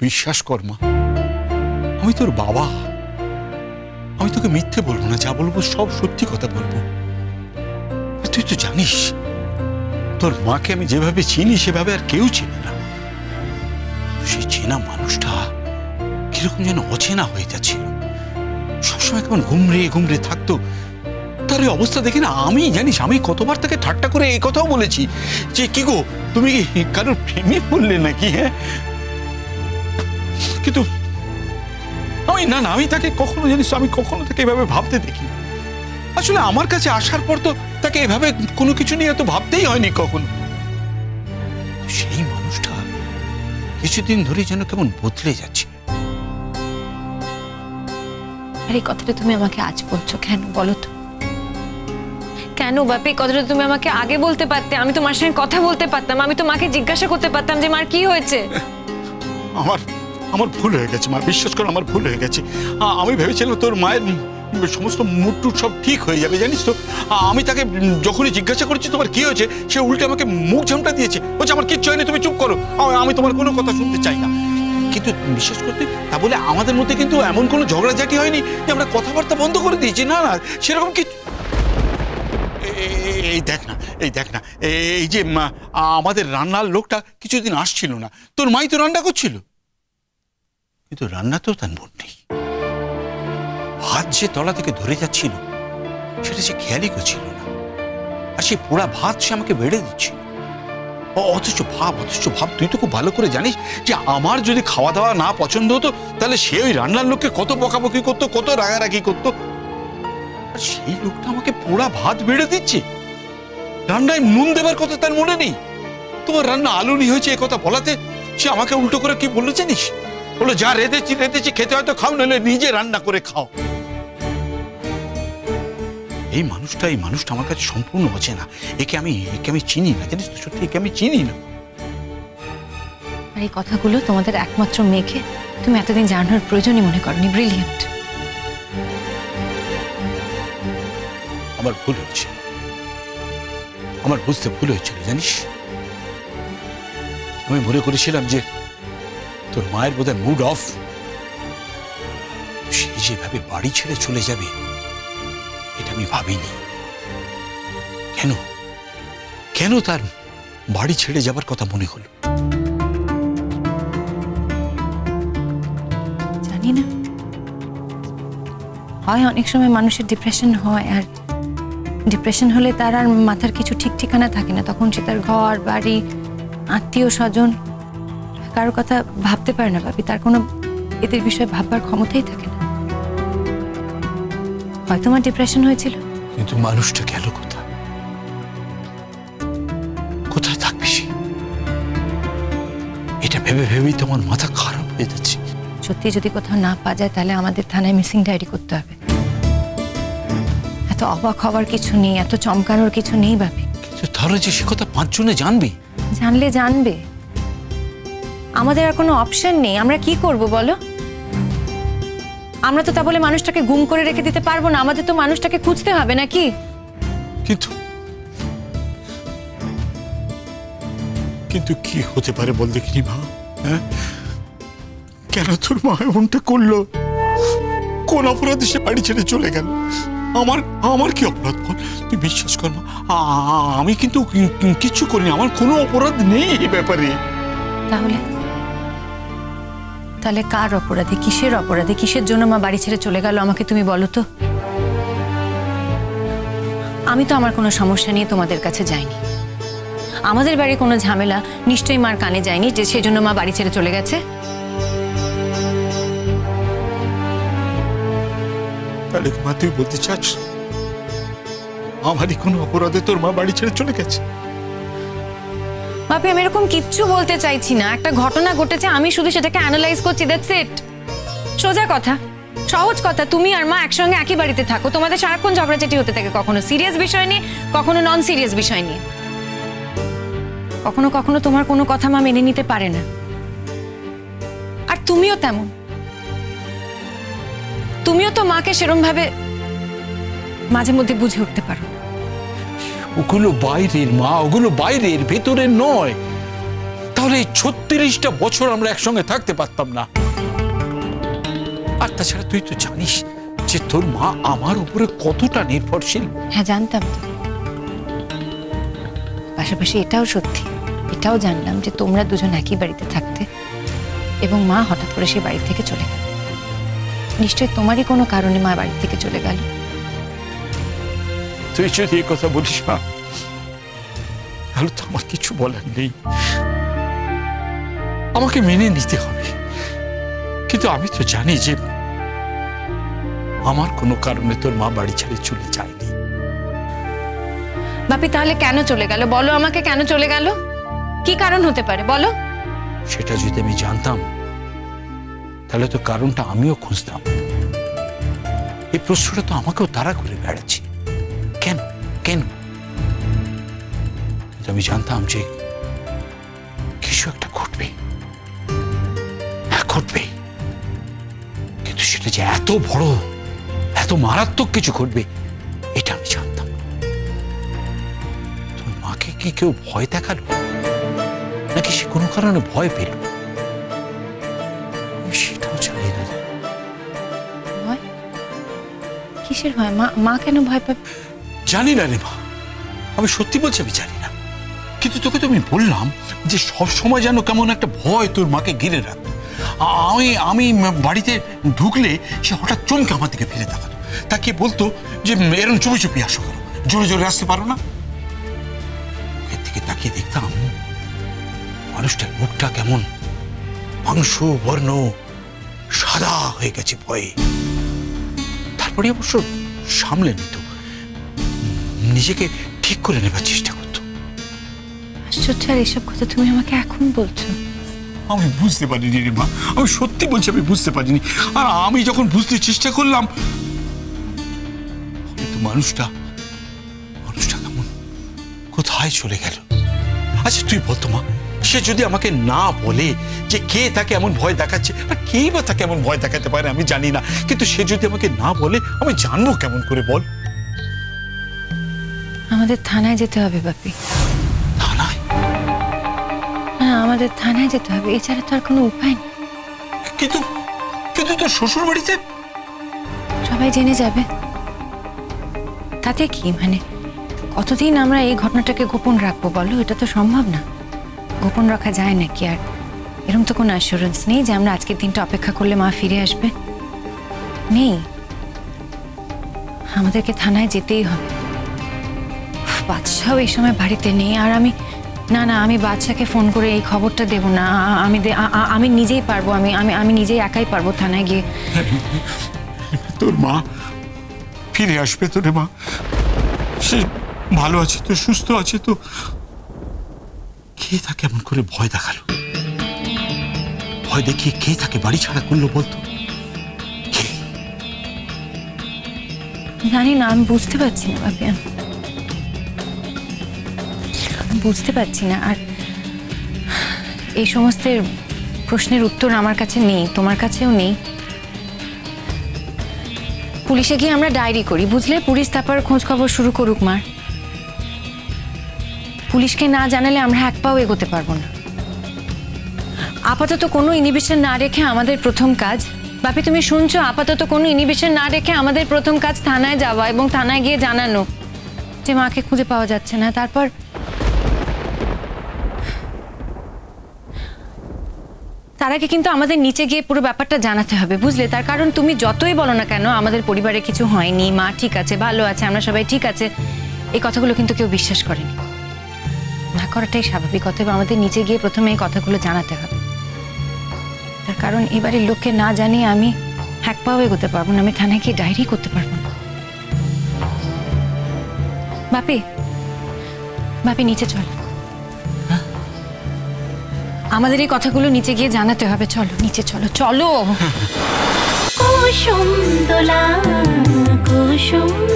বিশ্বাস কর মা, আমি তোর বাবা, আমি তোকে মিথ্যে বলবো না, যা বলবো সব সত্যি কথা বলবো। তুই তো জানিস তোর মাকে আমি যেভাবে চিনি সেভাবে আর কেউ চিনি না। সেই চেনা মানুষটা কিরকম যেন অচেনা হয়ে যাচ্ছিল, সবসময় কেমন ঘুমরে ঘুমরে থাকতো। তার এই অবস্থা দেখে না আমি জানিস আমি কতবার তাকে ঠাট্টা করে এই কথাও বলেছি যে কি গো তুমি কারোর প্রেমে পড়লে নাকি? হ্যাঁ, কিন্তু আমি তাকে কখনো জানিস আমি কখনো তাকে এভাবে ভাবতে দেখি। আসলে আমার কাছে আসার পর তো তাকে এভাবে কোনো কিছু নিয়ে তো ভাবতেই হয়নি কখনো। সেই মানুষটা কিছুদিন ধরে যেন কেমন বদলে যাচ্ছে। আর এই কথাটা তুমি আমাকে আজ বলছো কেন বলো তো? কেন বাপি কথাটা তুমি আমাকে আগে বলতে পারতে, আমি তো মার সঙ্গে কথা বলতে পারতাম, আমি তো মাকে জিজ্ঞাসা করতে পারতাম যে মার কি হয়েছে। আমার ভুল হয়ে গেছে মা, বিশ্বাস করো আমার ভুল হয়ে গেছে। আমি ভেবেছিলাম তোর মায়ের সমস্ত মুড টুড সব ঠিক হয়ে যাবে জানিস তো। আমি তাকে যখনই জিজ্ঞাসা করছি তোমার কি হয়েছে, সে উল্টে আমাকে মুখ ঝামটা দিয়েছে, বলছে আমার কিচ্ছু হয়নি, তুমি চুপ করো, আমি তোমার কোনো কথা শুনতে চাই না। কিন্তু বিশ্বাস করতে তা বলে আমাদের মধ্যে কিন্তু এমন কোনো ঝগড়াঝাটি হয়নি যে আমরা কথাবার্তা বন্ধ করে দিয়েছি, না না সেরকম কি। এই দেখ না এই যে আমাদের রান্নার লোকটা কিছুদিন আসছিল না, তোর মাই তো রান্না করছিল, কিন্তু রান্না তো তার মন নেই। ভাত যে তলা থেকে ধরে যাচ্ছিল সেটা সে খেয়ালই করছিল না, আর সেই পোড়া ভাত সে আমাকে বেড়ে দিচ্ছিল। অথচ ভাব তুই তো খুব ভালো করে জানিস যে আমার যদি খাওয়া দাওয়া না পছন্দ হতো তাহলে সে ওই রান্নার লোককে কত বকাবকি করতো, কত রাগারাগি করতো। আর সেই লোকটা আমাকে পোড়া ভাত বেড়ে দিচ্ছে, রান্নায় নুন দেবার কথা তার মনে নেই। তোমার রান্না আলুনি হয়েছে এ কথা বলাতে সে আমাকে উল্টো করে কি বললো জানিস? বলো যা রেঁধেছি খেতে হয়তো খাও, নাহলে নিজে রান্না করে খাও। এই মানুষটা আমার কাছে সম্পূর্ণ অচেনা, একে আমি চিনি না জানিস তো, সত্যি একে আমি চিনি না। আর এই কথাগুলো তোমাদের একমাত্র মেয়েকে তুমি এতদিন জানানোর প্রয়োজনই মনে করনি। ব্রিলিয়েন্ট। আমার ভুল হচ্ছে, আমার বুঝতে ভুল হয়েছিল জানিস। আমি মনে করেছিলাম যে তোর মায়ের বোধহয় মুড অফ, সে যেভাবে বাড়ি ছেড়ে চলে যাবে এটা আমি ভাবিনি। কেন তার বাড়ি ছেড়ে যাবার কথা মনে হলো জানি না, হয় অনেক সময় মানুষের ডিপ্রেশন হয়, আর ডিপ্রেশন হলে তার আর মাথার কিছু ঠিক ঠিকানা থাকে না, তখন সে তার ঘর বাড়ি আত্মীয় স্বজন কারোর কথা ভাবতে পারে না ভাবি, তার কোনো এদের বিষয়ে ভাববার ক্ষমতাই থাকে না। হয়তো আমার ডিপ্রেশন হয়েছিল। কিন্তু মানুষটা গেল কোথায় থাকবে সে? এটা ভেবেই তোমার মাথা খারাপ হয়ে যাচ্ছে। সত্যি যদি কোথাও না পাওয়া যায় তাহলে আমাদের থানায় মিসিং ডায়েরি করতে হবে। এত অবাক হওয়ার কিছু নেই, এত চমকানোর কিছু নেই ভাবি। কিন্তু ধরো যে সে কথা 5 জনে জানবে, জানবে আমাদের আর কোনো অপশন নেই। আমরা কি করব বলো? আমরা তো তা বলে মানুষটাকে গুম করে রেখে দিতে পারবো না, আমাদের তো মানুষটাকে খুঁজতে হবে নাকি? কিন্তু কি হতে পারে বল দেখিনি মা? হ্যাঁ, কেন তোর মা এমনটা করলো? কোন অপরাধে সে বাড়ি ছেড়ে চলে গেল? আমার কি অপরাধ বল? তুই বিশ্বাস কর না, আমি কিন্তু কিছু করিনি, আমার কোনো অপরাধ নেই এই ব্যাপারে। তাহলে কার অপরাধে, কিসের অপরাধে, কিসের জন্য মা বাড়ি ছেড়ে চলে গেল আমাকে তুমি বলো তো। আমি তো আমার কোনো সমস্যা নিয়ে তোমাদের কাছে যাইনি, আমাদের বাড়ির কোনো ঝামেলা নিশ্চয়ই মার কানে যায়নি যে সেজন্য মা বাড়ি ছেড়ে চলে গেছে। তাহলে মা তুই বলতে চাস আমারই কোনো অপরাধে তোর মা বাড়ি ছেড়ে চলে গেছে? বাপি আমি এরকম কিচ্ছু বলতে চাইছি না, একটা ঘটনা ঘটেছে, আমি শুধু সেটাকে অ্যানালাইজ করছি, দ্যাটস ইট। সোজা কথা, সহজ কথা, তুমি আর মা একসঙ্গে একই বাড়িতে থাকো, তোমাদের সারাক্ষণ ঝগড়াঝাটি হতে থাকে, কখনো সিরিয়াস বিষয় নিয়ে কখনো নন সিরিয়াস বিষয় নিয়ে। কখনো কখনো তোমার কোনো কথা মা মেনে নিতে পারে না, আর তুমিও তেমন। তুমিও তো মাকে সেরকম ভাবে মাঝে মধ্যে বুঝে উঠতে পারো। ওগুলো বাইরের মা, ওগুলো বাইরের, ভেতরের নয়। তাহলে এই 36টা বছর আমরা একসঙ্গে থাকতে পারতাম না। আর তাছাড়া তুই তো জানিস যে তোর মা আমার উপরে কতটা নির্ভরশীল। হ্যাঁ জানতাম তো, পাশাপাশি এটাও সত্যি, এটাও জানলাম যে তোমরা দুজন একই বাড়িতে থাকতে এবং মা হঠাৎ করে সেই বাড়ি থেকে চলে গেল। নিশ্চয়ই তোমারই কোনো কারণে মা বাড়ি থেকে চলে গেল। তুই যদি এই কথা বলিস মা, তাহলে তো আমার কিছু বলার নেই, আমাকে মেনে নিতে হবে। কিন্তু আমি তো জানি যে আমার কোনো কারণে তোর মা বাড়ি ছেড়ে চলে যায়নি। বাপি তাহলে কেন চলে গেল বলো আমাকে, কেন চলে গেল? কি কারণ হতে পারে বলো? সেটা যদি আমি জানতাম তাহলে তো কারণটা আমিও খুঁজতাম। এই প্রশ্নটা তো আমাকেও তাড়া করে বেড়াচ্ছে, কেন কেন? কিন্তু আমি জানতাম যে কিছু একটা ঘটবে, ঘটবে, কিন্তু সেটা যে এত বড়, এত মারাত্মক কিছু ঘটবে এটা আমি জানতাম। তোর মাকে কি কেউ ভয় দেখালো, নাকি সে কোনো কারণে ভয় পেল? সেটাও জানি না। ভয়? কিসের ভয়? মা কেন ভয় পাবে? জানি না রে মা, আমি সত্যি বলছি আমি জানি না। কিন্তু তোকে তো আমি বললাম যে সব সময় যেন কেমন একটা ভয় তোর মাকে ঘিরে রাখতো। আমি বাড়িতে ঢুকলে সে হঠাৎ চমকে আমার দিকে ফিরে তাকাতো, তাকে বলতো যে এরকম চুপি চুপি আসো, কেন জোরে জোরে আসতে পারো না? মুখের দিকে তাকিয়ে দেখতাম মানুষটার মুখটা কেমন মাংস বর্ণ সাদা হয়ে গেছে ভয়ে। তারপরে অবশ্য সামলে নিত, নিজেকে ঠিক করে নেবার চেষ্টা করতো। আশ্চর্য, আর এসব কথা তুমি আমাকে এখন বলছো? আমি বুঝতে পারিনি রে মা, আমি সত্যি বলছি আমি বুঝতে পারিনি। আর আমি যখন বুঝতে চেষ্টা করলাম, কিন্তু মানুষটা কেমন কোথায় চলে গেল। আচ্ছা তুই বলতো মা, সে যদি আমাকে না বলে যে কে তাকে এমন ভয় দেখাচ্ছে, আর কেই বা তাকে এমন ভয় দেখাতে পারে আমি জানি না, কিন্তু সে যদি আমাকে না বলে আমি জানবো কেমন করে বল? আমাদের থানায় যেতে হবে বাপি। থানায়? হ্যাঁ আমাদের থানায় যেতে হবে, এছাড়া তো আর কোনো উপায় নেই। কিন্তু তোর শ্বশুর বাড়িতে সবাই জেনে যাবে, তাতে কি মানে? কতদিন আমরা এই ঘটনাটাকে গোপন রাখবো বলো? এটা তো সম্ভব না, গোপন রাখা যায় নাকি? আর এরকম তো কোনো অ্যাসুরেন্স নেই যে আমরা আজকের দিনটা অপেক্ষা করলে মা ফিরে আসবে, নেই। আমাদেরকে থানায় যেতেই হবে। বাদশাও এই সময় বাড়িতে নেই, আর আমি আমি বাদশাকে ফোন করে এই খবরটা দেব না। আমি নিজেই পারবো, আমি নিজেই একাই পারবো থানায় গিয়ে। তোর মা ফিরে আসবে তো রে মা, সে ভালো আছে তো, সুস্থ আছে তো? কে তাকে এমন করে ভয় দেখালো? ভয় দেখিয়ে কে তাকে বাড়ি ছাড়া করলো বলতো? জানি না, আমি বুঝতে পারছি না বাপি, বুঝতে পারছি না। আর এই সমস্ত প্রশ্নের উত্তর আমার কাছে নেই, তোমার কাছেও নেই। পুলিশে গিয়ে আমরা ডায়েরি করি, বুঝলে? পুলিশ তারপর খোঁজ খবর শুরু করুক মার। পুলিশকে না জানালে আমরা এক পাও এগোতে পারবো না। আপাতত কোনো ইনহিবিশন না রেখে আমাদের প্রথম কাজ, বাপি তুমি শুনছো? আপাতত কোনো ইনহিবিশন না রেখে আমাদের প্রথম কাজ থানায় যাওয়া এবং থানায় গিয়ে জানানো যে মাকে খুঁজে পাওয়া যাচ্ছে না। তারপর তার আগে কিন্তু আমাদের নিচে গিয়ে পুরো ব্যাপারটা জানাতে হবে, বুঝলে? তার কারণ তুমি যতই বলো না কেন আমাদের পরিবারে কিছু হয়নি, মা ঠিক আছে, ভালো আছে, আমরা সবাই ঠিক আছে, এই কথাগুলো কিন্তু কেউ বিশ্বাস করেনি। না করাটাই স্বাভাবিক, অতএব আমাদের নিচে গিয়ে প্রথমে এই কথাগুলো জানাতে হবে। তার কারণ এবারের লোককে না জানিয়ে আমি এক পাও এগোতে পারবো না, আমি থানায় গিয়ে ডায়েরি করতে পারবো না। বাপি নিচে চল, আমাদের এই কথাগুলো নিচে গিয়ে জানাতে হবে। চলো নিচে চলো, চলো। কুসুম দোলা কুসুম